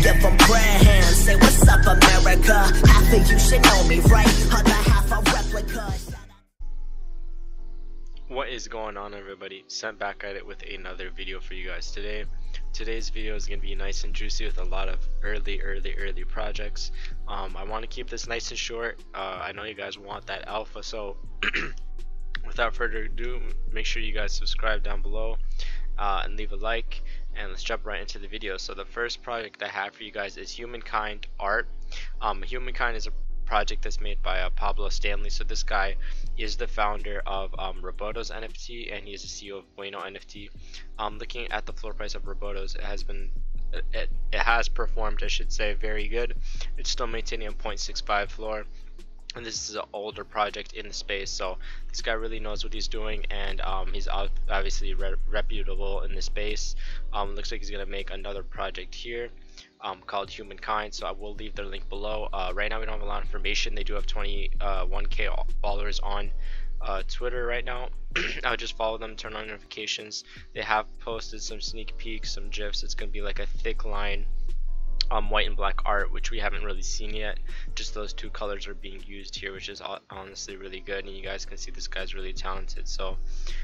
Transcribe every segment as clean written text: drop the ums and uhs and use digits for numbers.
give them brand. Say what's up, America? Half of you should know me, right? Other half a replica. What is going on, everybody? Sent back at it with another video for you guys today. Today's video is going to be nice and juicy with a lot of early projects. I want to keep this nice and short. I know you guys want that alpha, so without further ado, make sure you guys subscribe down below and leave a like, and let's jump right into the video. So the first project I have for you guys is Humankind Art. Humankind is a project that's made by Pablo Stanley. So this guy is the founder of Roboto's NFT, and he is the CEO of Bueno NFT. Looking at the floor price of Roboto's, it has performed, I should say, very good. It's still maintaining a 0.65 floor, and this is an older project in the space, so this guy really knows what he's doing, and he's obviously reputable in the space. Looks like he's gonna make another project here called Humankind, so I will leave their link below. Right now we don't have a lot of information. They do have 21k followers on Twitter right now. I'll just follow them, turn on notifications. They have posted some sneak peeks, some gifs. It's gonna be like a thick line white and black art, which we haven't really seen yet. Just those two colors are being used here, which is honestly really good, and you guys can see this guy's really talented. So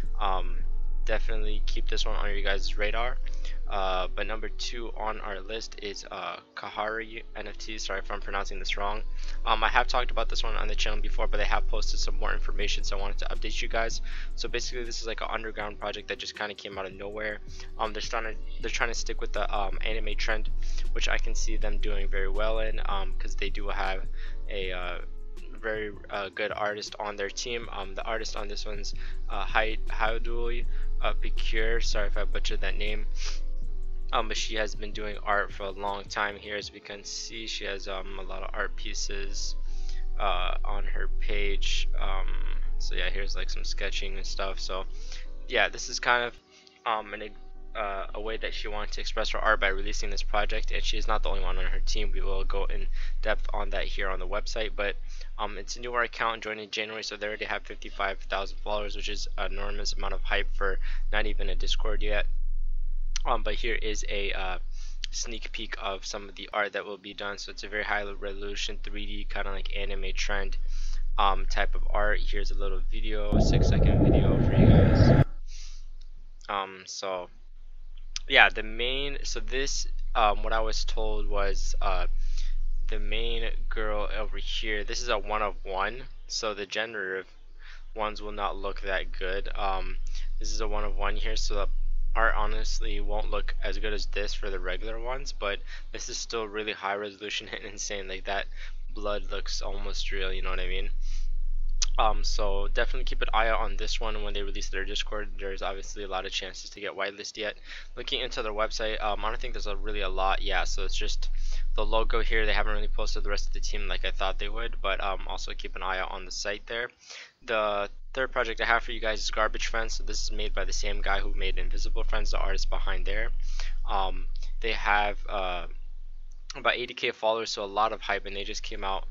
definitely keep this one on your guys' radar. But number 2 on our list is Kahari NFT. Sorry if I'm pronouncing this wrong. I have talked about this one on the channel before, but they have posted some more information, so I wanted to update you guys. So basically, this is like an underground project that just kind of came out of nowhere. They're trying to stick with the anime trend, which I can see them doing very well in, because they do have a very good artist on their team. The artist on this one's Haiduli Picure. Sorry if I butchered that name. But she has been doing art for a long time here. As we can see, she has a lot of art pieces on her page. So yeah, here's like some sketching and stuff. So yeah, this is kind of a way that she wanted to express her art by releasing this project, and she is not the only one on her team. We will go in depth on that here on the website, but it's a newer account, joined in January, so they already have 55,000 followers, which is an enormous amount of hype for not even a Discord yet. But here is a sneak peek of some of the art that will be done. So it's a very high resolution 3D kind of like anime trend type of art. Here's a little video, a 6-second video for you guys. So yeah, this what I was told was the main girl over here, this is a 1 of 1, so the generative ones will not look that good. This is a 1 of 1 here, so the art honestly won't look as good as this for the regular ones, but this is still really high resolution and insane. Like, that blood looks almost real, you know what I mean? So definitely keep an eye out on this one. When they release their Discord, there's obviously a lot of chances to get whitelist yet. Looking into their website, I don't think there's really a lot. Yeah, so it's just the logo here. They haven't really posted the rest of the team like I thought they would, but also keep an eye out on the site there. The third project I have for you guys is Garbage Friends. So this is made by the same guy who made Invisible Friends, the artist behind there. They have about 80k followers, so a lot of hype, and they just came out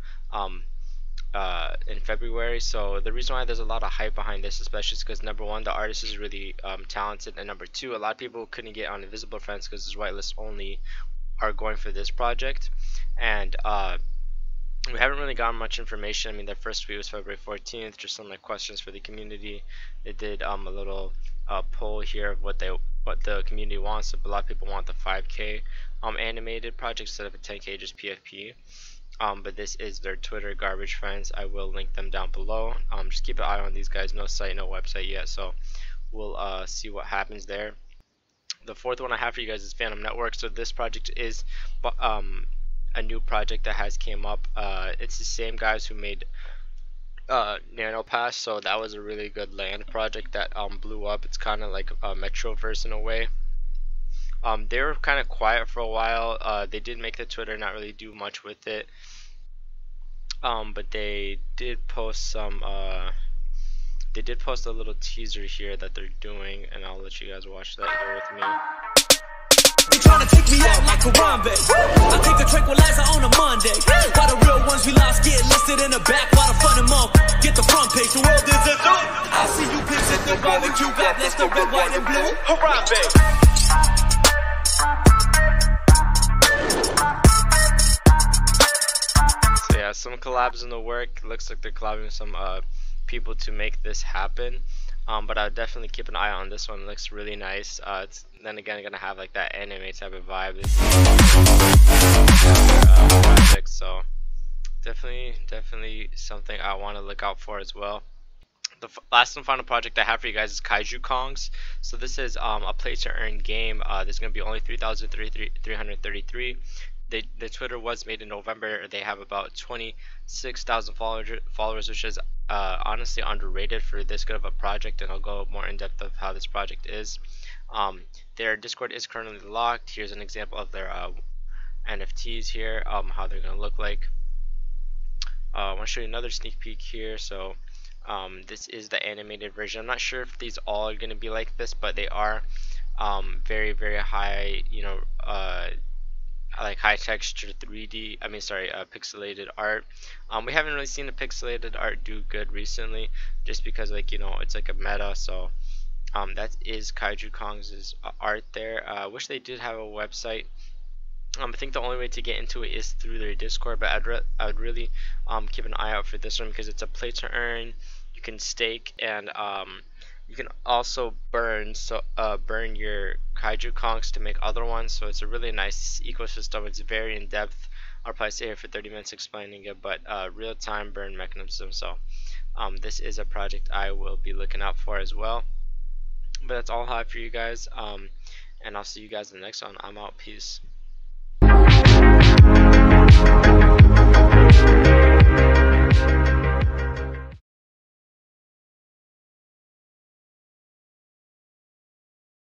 in February. So the reason why there's a lot of hype behind this, especially, is because number 1, the artist is really talented, and number 2, a lot of people couldn't get on Invisible Friends because it's whitelist only, are going for this project. And we haven't really gotten much information. I mean, their first tweet was February 14th, just some like questions for the community. They did a little poll here of what the community wants. So a lot of people want the 5k animated project instead of a 10k just PFP. But this is their Twitter, Garbage Friends. I will link them down below. Just keep an eye on these guys. No site, no website yet, so we'll see what happens there. The fourth one I have for you guys is Phantom Network. So this project is a new project that has came up. It's the same guys who made Nano Pass, so that was a really good land project that blew up. It's kind of like a Metroverse in a way. They were kind of quiet for a while. They did make the Twitter, not really do much with it, but they did post some they did post a little teaser here that they're doing, and I'll let you guys watch that here with me. They tryna take me out like Harambe. I take a tranquilizer on a Monday. While the real ones we lost get listed in the back, while the fun and monk get the front page. The world is a joke. I see you pigs at the barbecue. God bless the red, white, and blue. Harambe. collabs in the work. Looks like they're collabing with some people to make this happen. But I'll definitely keep an eye on this one. It looks really nice. It's then again gonna have like that anime type of vibe. Project, so definitely something I want to look out for as well. The last and final project I have for you guys is Kaiju Kongs. So this is a play to earn game. There's going to be only 3,333. The Twitter was made in November. They have about 26,000 followers, which is honestly underrated for this good of a project, and I'll go more in depth of how this project is. Their Discord is currently locked. Here's an example of their NFTs here, how they're going to look like. I want to show you another sneak peek here. So this is the animated version. I'm not sure if these all are going to be like this, but they are very high, you know, like high texture 3D, pixelated art. We haven't really seen the pixelated art do good recently, just because, like, you know, it's like a meta. So that is Kaiju Kong's art there. I wish they did have a website. I think the only way to get into it is through their Discord, but I would really keep an eye out for this one, because it's a play to earn. You can stake, and you can also burn your Kaiju Kongs to make other ones. So it's a really nice ecosystem. It's very in depth. I'll probably stay here for 30 minutes explaining it, but real time burn mechanism. So this is a project I will be looking out for as well. But that's all I have for you guys, and I'll see you guys in the next one. I'm out. Peace.